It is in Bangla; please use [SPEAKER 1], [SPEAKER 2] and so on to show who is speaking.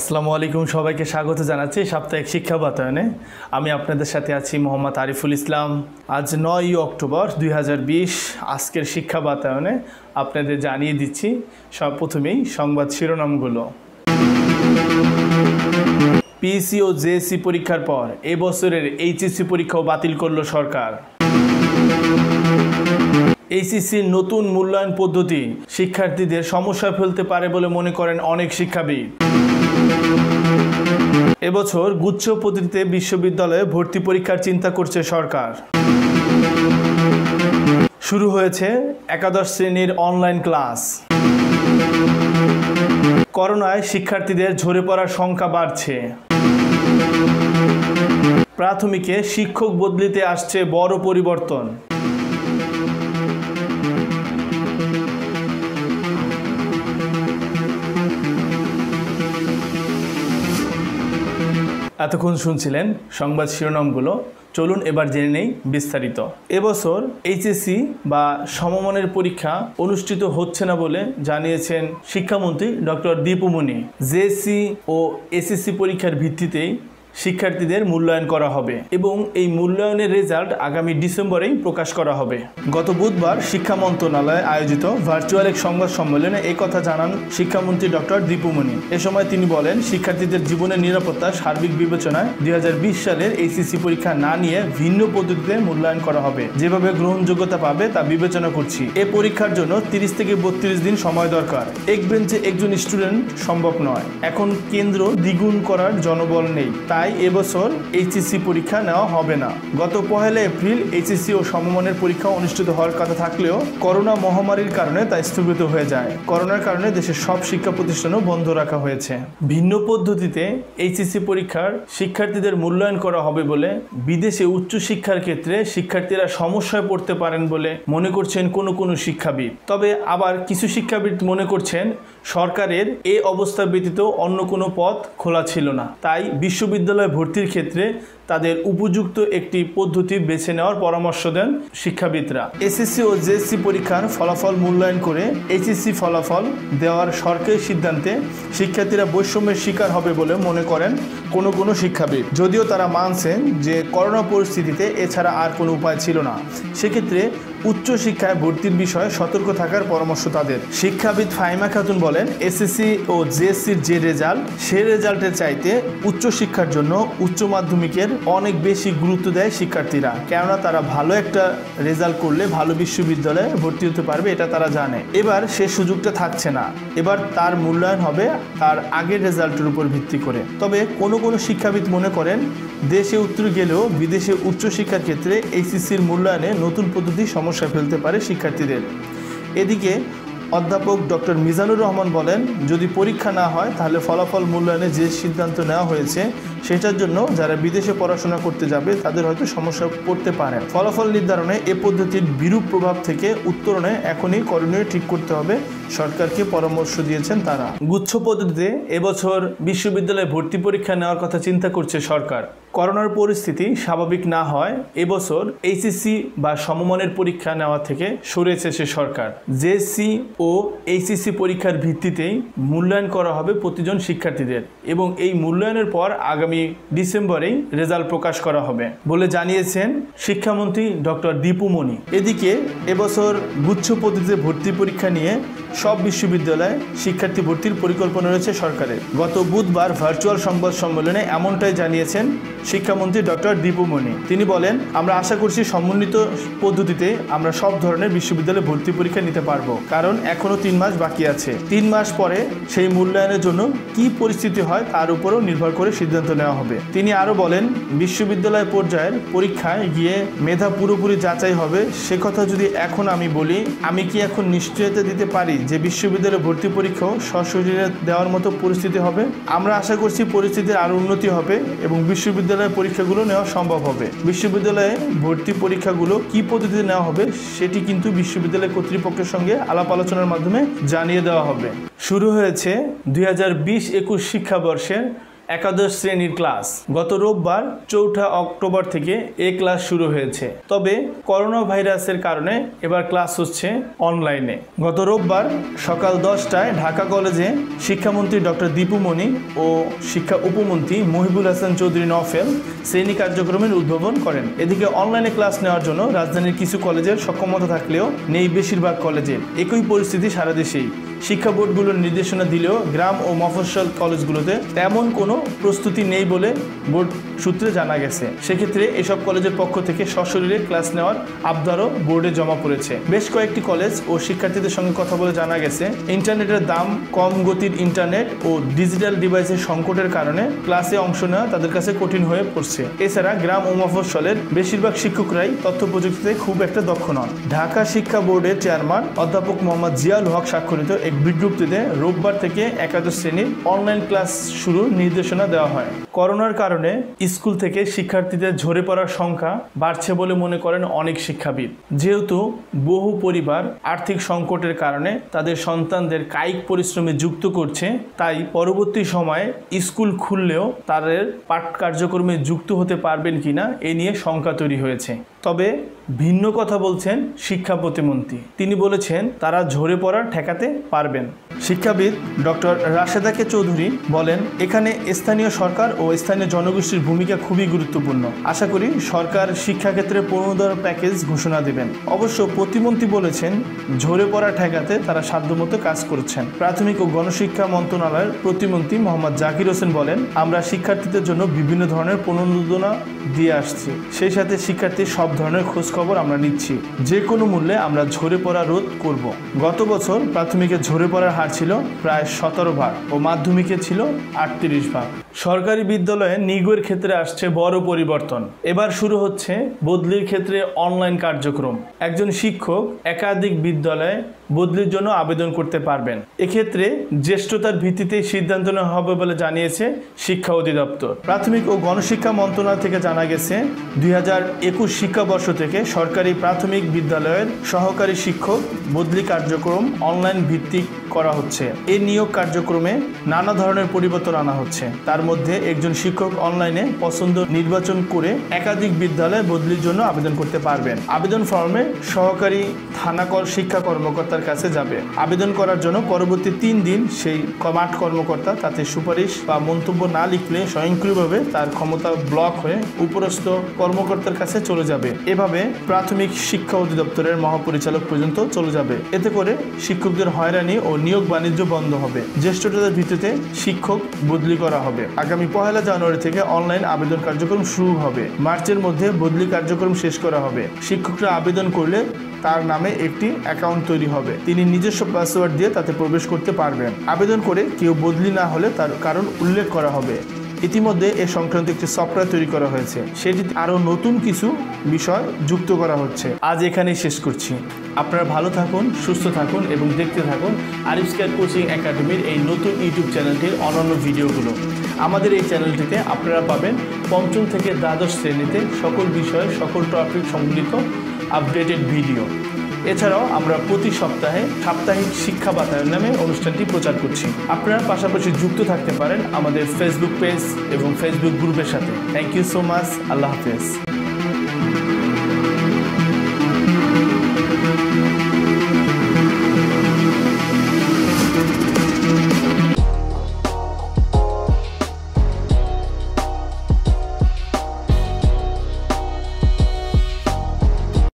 [SPEAKER 1] আসসালামু আলাইকুম, সবাইকে স্বাগত জানাচ্ছি সাপ্তাহিক শিক্ষা বাতায়নে। আমি আপনাদের সাথে আছি মোহাম্মদ আরিফুল ইসলাম। আজ 9 অক্টোবর 2020। আজকের শিক্ষা বাতায়নে আপনাদের জানিয়ে দিচ্ছি প্রথমেই সংবাদ শিরোনামগুলো। পিএসসি ও জেএসসি পরীক্ষার পর এবছরের এইচএসসি পরীক্ষাও বাতিল করল সরকার। এইচএসসির নতুন মূল্যায়ন পদ্ধতি শিক্ষার্থীদের সমস্যায় ফেলতে পারে বলে মনে করেন অনেক শিক্ষাবিদ। এবছর গুচ্ছ পদ্ধতিতে বিশ্ববিদ্যালয়ে ভর্তি পরীক্ষার চিন্তা করছে সরকার। শুরু হয়েছে একাদশ শ্রেণীর অনলাইন ক্লাস। করোনায় শিক্ষার্থীদের ঝরে পড়ার সংখ্যা বাড়ছে। প্রাথমিকে শিক্ষক বদলিতে আসছে বড় পরিবর্তন। এতক্ষণ শুনছিলেন সংবাদ শিরোনামগুলো। চলুন এবার জেনে নেই বিস্তারিত। এবছর এইচএসসি বা সমমানের পরীক্ষা অনুষ্ঠিত হচ্ছে না বলে জানিয়েছেন শিক্ষামন্ত্রী ডক্টর দীপু মনি। জেএসসি ও এসএসসি পরীক্ষার ভিত্তিতেই শিক্ষার্থীদের মূল্যায়ন করা হবে এবং এই মূল্যায়নের রেজাল্ট আগামী ডিসেম্বরেই প্রকাশ করা হবে। গত বুধবার শিক্ষা মন্ত্রণালয়ে আয়োজিত ভার্চুয়াল এক সংবাদ সম্মেলনে এই কথা জানান শিক্ষামন্ত্রী ডক্টর দীপু মনি। এ সময় তিনি বলেন, শিক্ষার্থীদের জীবনের নিরাপত্তা সার্বিক বিবেচনায় 2020 সালের এইচএসসি পরীক্ষা না নিয়ে ভিন্ন পদ্ধতিতে মূল্যায়ন করা হবে। যেভাবে গ্রহণযোগ্যতা পাবে তা বিবেচনা করছি। এ পরীক্ষার জন্য 30 থেকে 32 দিন সময় দরকার। এক বেঞ্চে একজন স্টুডেন্ট সম্ভব নয়। এখন কেন্দ্র দ্বিগুণ করার জনবল নেই, তাই এবছর এইচএসসি পরীক্ষা নেওয়া হবে না। গত 1 এপ্রিল এইচএসসি ও সমমানের পরীক্ষা অনুষ্ঠিত হওয়ার কথা থাকলেও করোনা মহামারীর কারণে তা স্থগিত হয়ে যায়। করোনার কারণে দেশের সব শিক্ষা প্রতিষ্ঠানও বন্ধ রাখা হয়েছে। ভিন্ন পদ্ধতিতে এইচএসসি পরীক্ষার শিক্ষার্থীদের মূল্যায়ন করা হবে বলে বিদেশে উচ্চশিক্ষার ক্ষেত্রে শিক্ষার্থীরা সমস্যায় পড়তে পারেন বলে মনে করছেন কোনো শিক্ষাবিদ। তবে আবার কিছু শিক্ষাবিদ মনে করছেন সরকারের এই অবস্থা ব্যতীত অন্য কোনো পথ খোলা ছিল না, তাই বিশ্ববিদ্যালয় ভর্তির ক্ষেত্রে তাদের উপযুক্ত একটি পদ্ধতি বেছে নেওয়ার পরামর্শ দেন শিক্ষাবিদরা। এসএসসি ও জেএসসি পরীক্ষার ফলাফল মূল্যায়ন করে এইচএসসি ফলাফল দেওয়ার সরকারি সিদ্ধান্তে শিক্ষার্থীরা বৈষম্যের শিকার হবে বলে মনে করেন কোনো শিক্ষাবিদ। যদিও তারা মানছেন যে করোনা পরিস্থিতিতে এছাড়া আর কোনো উপায় ছিল না, সেক্ষেত্রে উচ্চশিক্ষায় ভর্তির বিষয়ে সতর্ক থাকার পরামর্শ তাদের। শিক্ষাবিদ ফাহিমা খাতুন বলেন, এসএসসি ও জেএসসির যে রেজাল্ট, সেই রেজাল্টের চাইতে উচ্চশিক্ষার জন্য উচ্চ মাধ্যমিকের অনেক বেশি গুরুত্ব দেয় শিক্ষার্থীরা। কেননা তারা ভালো একটা রেজাল্ট করলে ভালো বিশ্ববিদ্যালয়ে ভর্তি হতে পারবে, এটা তারা জানে। এবার সে সুযোগটা থাকছে না। এবার তার মূল্যায়ন হবে তার আগের রেজাল্টের উপর ভিত্তি করে। তবে কোনো শিক্ষাবিদ মনে করেন দেশে উত্তর গেলেও বিদেশে উচ্চশিক্ষার ক্ষেত্রে এইচএসসির মূল্যায়নে নতুন পদ্ধতি সমস্যা ফেলতে পারে শিক্ষার্থীদের। এদিকে অধ্যাপক ডক্টর মিজানুর রহমান বলেন, যদি পরীক্ষা না হয় তাহলে ফলাফল মূল্যায়নে যে সিদ্ধান্ত নেওয়া হয়েছে সেটার জন্য যারা বিদেশে পড়াশোনা করতে যাবে তাদের হয়তো সমস্যা পড়তে পারে। ফলাফল নির্ধারণে এ পদ্ধতির বিরূপ প্রভাব থেকে উত্তরণে এখনই করণীয় ঠিক করতে হবে, সরকারকে পরামর্শ দিয়েছেন তারা। গুচ্ছ পদ্ধতিতে এবছর বিশ্ববিদ্যালয়ে ভর্তি পরীক্ষা নেওয়ার কথা চিন্তা করছে সরকার। করোনার পরিস্থিতি স্বাভাবিক না হয় এবছর এইচএসসি বা সমমানের পরীক্ষা নেওয়া থেকে সরেছে সে সরকার। জেএসসি ও এইচএসসি পরীক্ষার ভিত্তিতেই মূল্যায়ন করা হবে প্রতিজন শিক্ষার্থীদের এবং এই মূল্যায়নের পর আগামী ডিসেম্বরেই রেজাল্ট প্রকাশ করা হবে বলে জানিয়েছেন শিক্ষামন্ত্রী ডক্টর দীপু মনি। এদিকে এবছর গুচ্ছ পদ্ধতিতে ভর্তি পরীক্ষা নিয়ে সব বিশ্ববিদ্যালয়ে শিক্ষার্থী ভর্তির পরিকল্পনা রয়েছে সরকারের। গত বুধবার ভার্চুয়াল সংবাদ সম্মেলনে এমনটাই জানিয়েছেন শিক্ষামন্ত্রী ডক্টর দীপু মনি। তিনি বলেন, আমরা আশা করছি সমন্বিত পদ্ধতিতে আমরা সব ধরনের বিশ্ববিদ্যালয়ে ভর্তি পরীক্ষা নিতে পারবো, কারণ এখনো 3 মাস বাকি আছে। 3 মাস পরে সেই মূল্যায়নের জন্য কি পরিস্থিতি হয় তার উপরও নির্ভর করে সিদ্ধান্ত নেওয়া হবে। তিনি আরো বলেন, বিশ্ববিদ্যালয় পর্যায়ের পরীক্ষায় গিয়ে মেধা পুরোপুরি যাচাই হবে। সে কথা যদি এখন আমি বলি, আমি কি এখন নিশ্চয়তা দিতে পারি যে বিশ্ববিদ্যালয়ে ভর্তি পরীক্ষাও সশরীরে দেওয়ার মতো পরিস্থিতি হবে? আমরা আশা করছি পরিস্থিতির আরো উন্নতি হবে এবং বিশ্ববিদ্যালয়ের পরীক্ষাগুলো নেওয়া সম্ভব হবে। বিশ্ববিদ্যালয়ে ভর্তি পরীক্ষাগুলো কি পদ্ধতিতে নেওয়া হবে সেটি কিন্তু বিশ্ববিদ্যালয় কর্তৃপক্ষের সঙ্গে আলাপ আলোচনার মাধ্যমে জানিয়ে দেওয়া হবে। শুরু হয়েছে 2020-21 শিক্ষাবর্ষের একাদশ শ্রেণীর ক্লাস। গত রোববার 4 অক্টোবর থেকে এই ক্লাস শুরু হয়েছে। তবে করোনা ভাইরাসের কারণে এবার ক্লাস হচ্ছে অনলাইনে। গত রোববার সকাল 10টায় ঢাকা কলেজে শিক্ষামন্ত্রী ডক্টর দীপু মনি ও শিক্ষা উপমন্ত্রী মহিবুল হাসান চৌধুরী নওফেল শ্রেণী কার্যক্রমের উদ্বোধন করেন। এদিকে অনলাইনে ক্লাস নেওয়ার জন্য রাজধানীর কিছু কলেজের সক্ষমতা থাকলেও নেই বেশিরভাগ কলেজের। একই পরিস্থিতি সারা দেশেই। শিক্ষা বোর্ডগুলোর নির্দেশনা দিলেও গ্রাম ও মফস্বল কলেজগুলোতে তেমন কোনো প্রস্তুতি নেই বলে বোর্ড সূত্রে জানা গেছে। সেক্ষেত্রে এসব কলেজের পক্ষ থেকে সশরীরে ক্লাস নেওয়ার আবদারও বোর্ডে জমা পড়েছে। বেশ কয়েকটি কলেজ ও শিক্ষার্থীদের সঙ্গে কথা বলে জানা গেছে, ইন্টারনেটের দাম, কম গতির ইন্টারনেট ও ডিজিটাল ডিভাইসের সংকটের কারণে ক্লাসে অংশ নেওয়া তাদের কাছে কঠিন হয়ে পড়ছে। এছাড়া গ্রাম ও মফস্বলের বেশিরভাগ শিক্ষকরাই তথ্য প্রযুক্তিতে খুব একটা দক্ষ নন। ঢাকা শিক্ষা বোর্ডের চেয়ারম্যান অধ্যাপক মোহাম্মদ জিয়াউল হক স্বাক্ষরিত এক বিজ্ঞপ্তিতে রোববার থেকে একাদশ শ্রেণীর অনলাইন ক্লাস শুরুর নির্দেশনা দেওয়া হয়। করোনার কারণে স্কুল থেকে শিক্ষার্থীদের ঝরে পড়ার সংখ্যা বাড়ছে বলে মনে করেন অনেক শিক্ষাবিদ। যেহেতু বহু পরিবার আর্থিক সংকটের কারণে তাদের সন্তানদের কায়িক পরিশ্রমে যুক্ত করছে, তাই পরবর্তী সময়ে স্কুল খুললেও তাদের পাঠ কার্যক্রমে যুক্ত হতে পারবেন কিনা এ নিয়ে শঙ্কা তৈরি হয়েছে। তবে ভিন্ন কথা বলছেন শিক্ষা প্রতিমন্ত্রী। তিনি বলেছেন তারা ঝরে পড়া ঠেকাতে পারবেন। শিক্ষাবিদ ডক্টর রাশেদাকে চৌধুরী বলেন, এখানে স্থানীয় সরকার ও স্থানীয় জনগোষ্ঠীর ভূমিকা খুবই গুরুত্বপূর্ণ। আশা করি সরকার শিক্ষাক্ষেত্রে পুনরুদ্ধার প্যাকেজ ঘোষণা দেবেন। অবশ্য প্রতিমন্ত্রী বলেছেন ঝরে পড়া ঠেকাতে তারা সাধ্যমতো কাজ করছেন। প্রাথমিক ও গণশিক্ষা মন্ত্রণালয়ের প্রতিমন্ত্রী মোহাম্মদ জাকির হোসেন বলেন, আমরা শিক্ষার্থীদের জন্য বিভিন্ন ধরনের প্রণোদনা দিয়ে আসছি। সেই সাথে শিক্ষার্থীর সব ধরনের খোঁজ খবর আমরা নিচ্ছি। যে কোনো মূল্যে আমরা ঝরে পড়া রোধ করব। গত বছর প্রাথমিকে ঝরে পড়ার হার ছিল প্রায় 17 ভাগ ও মাধ্যমিকে ছিল 38 ভাগ। সরকারি বিদ্যালয়ে নিয়োগের ক্ষেত্রে আসছে বড় পরিবর্তন। এবার শুরু হচ্ছে বদলির ক্ষেত্রে অনলাইন কার্যক্রম। একজন শিক্ষক একাধিক বিদ্যালয়ে বদলির জন্য আবেদন করতে পারবেন। এক্ষেত্রে জ্যেষ্ঠতার ভিত্তিতে সিদ্ধান্ত নেওয়া হবে বলে জানিয়েছে শিক্ষা অধিদপ্তর। প্রাথমিক ও গণশিক্ষা মন্ত্রণালয় থেকে জানা গেছে, 2021 শিক্ষাবর্ষ থেকে সরকারি প্রাথমিক বিদ্যালয়ের সহকারী শিক্ষক বদলি কার্যক্রম অনলাইন ভিত্তিক করা হচ্ছে। এই নিয়োগ কার্যক্রমে নানা ধরনের পরিবর্তন আনা হচ্ছে। তার মধ্যে একজন শিক্ষক অনলাইনে পছন্দ নির্বাচন করে একাধিক বিদ্যালয়ে বদলির জন্য আবেদন করতে পারবেন। আবেদন ফর্মে সহকারী থানা শিক্ষা কর্মকর্তার কাছে যাবে। আবেদন করার জন্য পরবর্তী 3 দিন সেই মাঠ কর্মকর্তা তাতে সুপারিশ বা মন্তব্য না লিখলে স্বয়ংক্রিয়ভাবে তার ক্ষমতা ব্লক হয়ে উপরস্থ কর্মকর্তার কাছে চলে যাবে। এভাবে প্রাথমিক শিক্ষা অধিদপ্তরের মহাপরিচালক পর্যন্ত চলে যাবে। এতে করে শিক্ষকদের হয়রানি ও নিয়োগ বাণিজ্য বন্ধ হবে। জ্যেষ্ঠতার ভিত্তিতে শিক্ষক বদলি করা হবে। আগামী 1 জানুয়ারি থেকে অনলাইন আবেদন কার্যক্রম শুরু হবে। মার্চের মধ্যে বদলি কার্যক্রম শেষ করা হবে। শিক্ষকরা আবেদন করলে তার নামে একটি অ্যাকাউন্ট তৈরি হবে। তিনি নিজস্ব পাসওয়ার্ড দিয়ে তাতে প্রবেশ করতে পারবেন। আবেদন করে কেউ বদলি না হলে তার কারণ উল্লেখ করা হবে। ইতিমধ্যে এ সংক্রান্ত একটি সফটওয়্যার তৈরি করা হয়েছে। সেটিতে আরও নতুন কিছু বিষয় যুক্ত করা হচ্ছে। আজ এখানেই শেষ করছি। আপনারা ভালো থাকুন, সুস্থ থাকুন এবং দেখতে থাকুন আরিফ স্কয়ার কোচিং একাডেমির এই নতুন ইউটিউব চ্যানেলটির অন্যান্য ভিডিওগুলো। আমাদের এই চ্যানেলটিতে আপনারা পাবেন 5ম থেকে দ্বাদশ শ্রেণীতে সকল বিষয়ে সকল টপিক সম্বলিত আপডেটেড ভিডিও। এছাড়াও আমরা প্রতি সপ্তাহে সাপ্তাহিক শিক্ষা বাতায়ন নামে অনুষ্ঠানটি প্রচার করছি। আপনারা পাশাপাশি যুক্ত থাকতে পারেন আমাদের ফেসবুক পেজ এবং ফেসবুক গ্রুপের সাথে। Thank you so much. আল্লাহ হাফেজ।